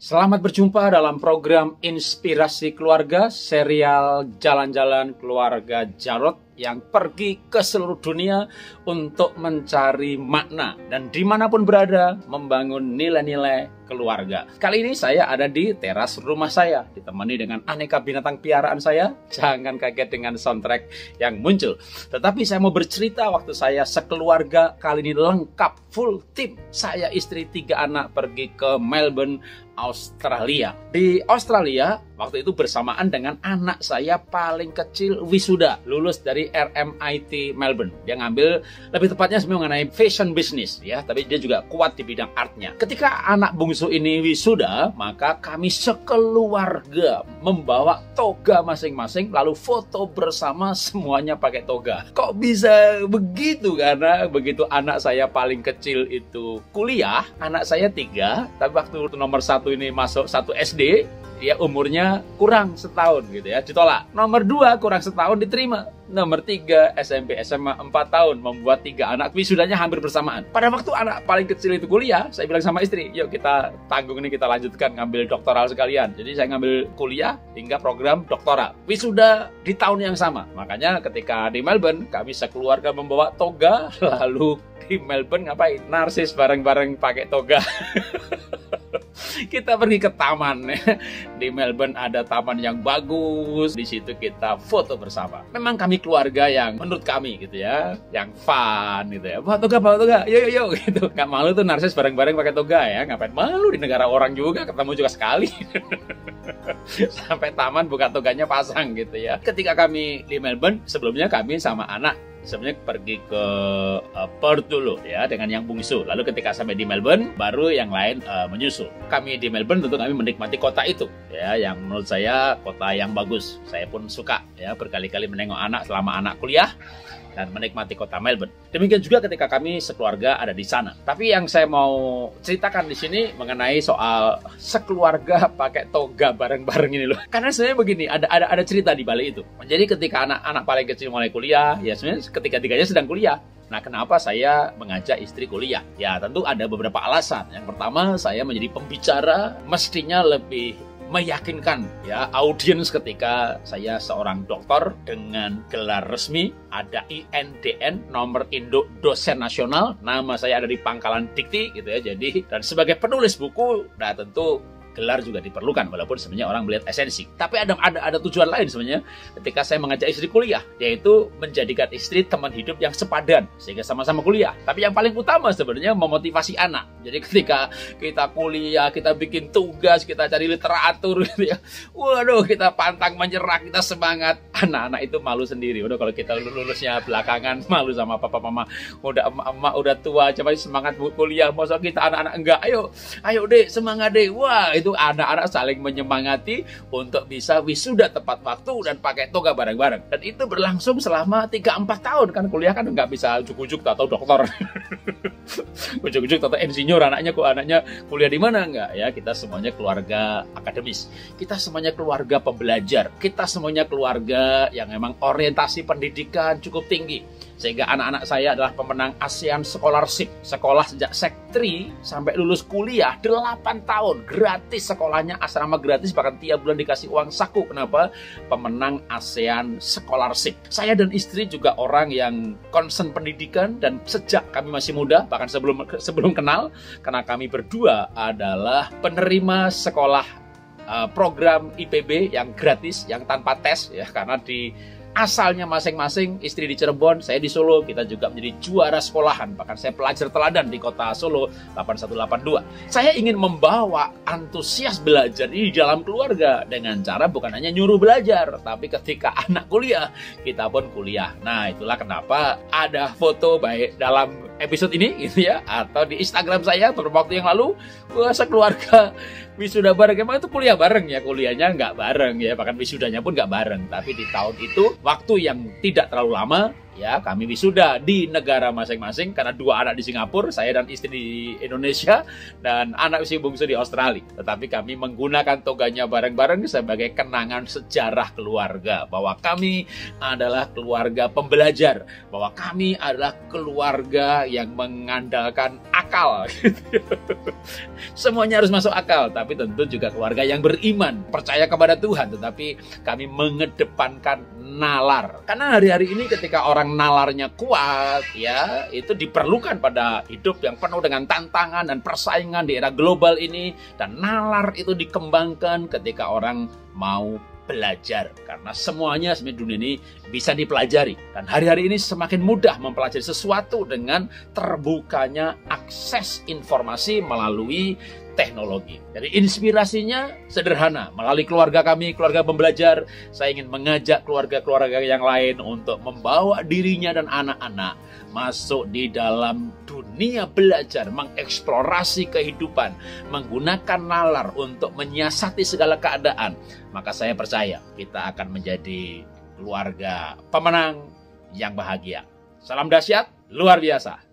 Selamat berjumpa dalam program Inspirasi Keluarga, serial Jalan-Jalan Keluarga Jarod yang pergi ke seluruh dunia untuk mencari makna dan dimanapun berada membangun nilai-nilai keluarga. Kali ini saya ada di teras rumah saya, ditemani dengan aneka binatang piaraan saya. Jangan kaget dengan soundtrack yang muncul. Tetapi saya mau bercerita waktu saya sekeluarga kali ini lengkap, full tim. Saya, istri, 3 anak pergi ke Melbourne, Australia. Di Australia, waktu itu bersamaan dengan anak saya paling kecil wisuda, lulus dari RMIT Melbourne. Dia ngambil, lebih tepatnya mengenai fashion business, ya, tapi dia juga kuat di bidang artnya. Ketika anak bungsu ini wisuda, maka kami sekeluarga membawa toga masing-masing, lalu foto bersama semuanya pakai toga. Kok bisa begitu? Karena begitu anak saya paling kecil itu kuliah, anak saya 3, tapi waktu nomor 1 ini masuk 1 SD, dia umurnya kurang setahun gitu ya, ditolak. Nomor 2 kurang setahun diterima. Nomor 3 SMP SMA 4 tahun, membuat 3 anak wisudanya hampir bersamaan. Pada waktu anak paling kecil itu kuliah, saya bilang sama istri, yuk kita tanggung ini, kita lanjutkan ngambil doktoral sekalian. Jadi saya ngambil kuliah hingga program doktoral. Wisuda di tahun yang sama. Makanya ketika di Melbourne, kami sekeluarga membawa toga, lalu di Melbourne ngapain? Narsis bareng-bareng pakai toga. Kita pergi ke taman. Di Melbourne ada taman yang bagus. Di situ kita foto bersama. Memang kami keluarga yang menurut kami gitu ya, yang fun gitu ya. Bawa toga, yuk gitu. Gak malu tuh narsis bareng-bareng pakai toga ya. Ngapain malu, di negara orang juga, ketemu juga sekali. Sampai taman buka toganya pasang gitu ya. Ketika kami di Melbourne, sebelumnya kami sama anak sebenarnya pergi ke Perth dulu ya dengan yang bungsu. Lalu ketika sampai di Melbourne, baru yang lain menyusul. Kami di Melbourne tentu kami menikmati kota itu ya, yang menurut saya kota yang bagus. Saya pun suka ya berkali-kali menengok anak selama anak kuliah dan menikmati kota Melbourne. Demikian juga ketika kami sekeluarga ada di sana. Tapi yang saya mau ceritakan di sini mengenai soal sekeluarga pakai toga bareng-bareng ini loh. Karena sebenarnya begini, ada cerita di balik itu. Jadi ketika anak-anak paling kecil mulai kuliah, ya sebenarnya ketika-tiganya sedang kuliah. Nah, kenapa saya mengajak istri kuliah? Ya, tentu ada beberapa alasan. Yang pertama, saya menjadi pembicara mestinya lebih meyakinkan ya audiens ketika saya seorang dokter dengan gelar resmi, ada INDN, nomor induk dosen nasional, nama saya ada di pangkalan dikti gitu ya. Jadi, dan sebagai penulis buku, nah tentu gelar juga diperlukan, walaupun sebenarnya orang melihat esensi. Tapi ada tujuan lain sebenarnya ketika saya mengajak istri kuliah, yaitu menjadikan istri teman hidup yang sepadan sehingga sama-sama kuliah. Tapi yang paling utama sebenarnya memotivasi anak. Jadi ketika kita kuliah, kita bikin tugas, kita cari literatur gitu ya. Waduh, kita pantang menyerah, kita semangat. Anak-anak itu malu sendiri. Udah kalau kita lulusnya belakangan, malu sama papa mama. Udah emak udah tua, coba semangat kuliah. Masa kita anak-anak enggak? Ayo deh, semangat deh. Wah, itu anak-anak saling menyemangati untuk bisa wisuda tepat waktu dan pakai toga bareng-bareng. Dan itu berlangsung selama 3-4 tahun. Kan kuliah kan nggak bisa ujuk-ujuk atau dokter. Ujuk-ujuk atau insinyur, anaknya kuliah di mana? Enggak ya, kita semuanya keluarga akademis. Kita semuanya keluarga pembelajar. Kita semuanya keluarga yang memang orientasi pendidikan cukup tinggi. Sehingga anak-anak saya adalah pemenang ASEAN Scholarship. Sekolah sejak Sek 3 sampai lulus kuliah 8 tahun. Gratis sekolahnya, asrama gratis, bahkan tiap bulan dikasih uang saku. Kenapa? Pemenang ASEAN Scholarship. Saya dan istri juga orang yang concern pendidikan, dan sejak kami masih muda, bahkan sebelum kenal, karena kami berdua adalah penerima sekolah program IPB yang gratis, yang tanpa tes ya, karena di asalnya masing-masing, istri di Cirebon, saya di Solo, kita juga menjadi juara sekolahan. Bahkan saya pelajar teladan di kota Solo 8182. Saya ingin membawa antusias belajar ini di dalam keluarga dengan cara bukan hanya nyuruh belajar, tapi ketika anak kuliah, kita pun kuliah. Nah, itulah kenapa ada foto baik dalam episode ini gitu ya, atau di Instagram saya beberapa waktu yang lalu, wah, sekeluarga wisuda bareng. Emang itu kuliah bareng ya? Kuliahnya nggak bareng ya, bahkan wisudanya pun nggak bareng. Tapi di tahun itu, waktu yang tidak terlalu lama, ya, kami wisuda di negara masing-masing karena 2 anak di Singapura, saya dan istri di Indonesia, dan anak si bungsu di Australia. Tetapi kami menggunakan toganya bareng-bareng sebagai kenangan sejarah keluarga, bahwa kami adalah keluarga pembelajar, bahwa kami adalah keluarga yang mengandalkan akal. Semuanya harus masuk akal, tapi tentu juga keluarga yang beriman, percaya kepada Tuhan, tetapi kami mengedepankan nalar. Karena hari-hari ini ketika orang nalarnya kuat, ya, itu diperlukan pada hidup yang penuh dengan tantangan dan persaingan di era global ini. Dan nalar itu dikembangkan ketika orang mau belajar, karena semuanya sebenarnya dunia ini bisa dipelajari, dan hari-hari ini semakin mudah mempelajari sesuatu dengan terbukanya akses informasi melalui teknologi. Jadi inspirasinya sederhana, melalui keluarga kami, keluarga pembelajar, saya ingin mengajak keluarga-keluarga yang lain untuk membawa dirinya dan anak-anak masuk di dalam dunia belajar, mengeksplorasi kehidupan, menggunakan nalar untuk menyiasati segala keadaan. Maka saya percaya kita akan menjadi keluarga pemenang yang bahagia. Salam dahsyat, luar biasa.